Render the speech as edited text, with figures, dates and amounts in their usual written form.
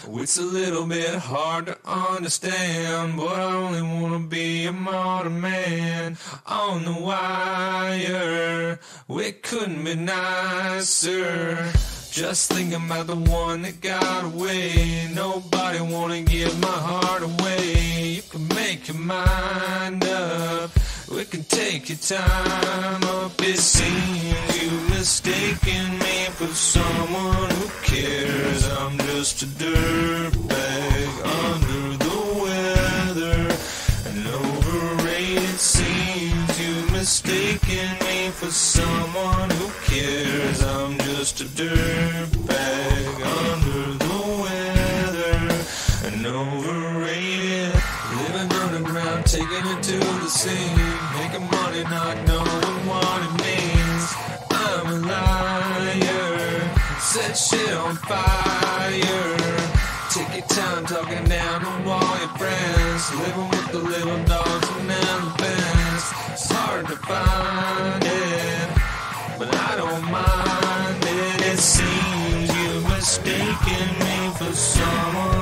It's a little bit hard to understand, but I only wanna be a modern man. On the wire, we couldn't be nicer. Just thinking about the one that got away. Nobody wanna give my heart away. You can make your mind up, we can take your time up. It seems you mistaken me for someone who cares. I'm just a dirtbag under the weather and overrated. Seems you mistaken me for someone who cares. I'm just a dirtbag under the weather and overrated. Living underground, taking it to the sea, making money, not knowing what it means. I'm a liar, set shit on fire. Take your time talking down to all your friends, living with the little dogs and elephants. It's hard to find it, but I don't mind it. It seems you've mistaken me for someone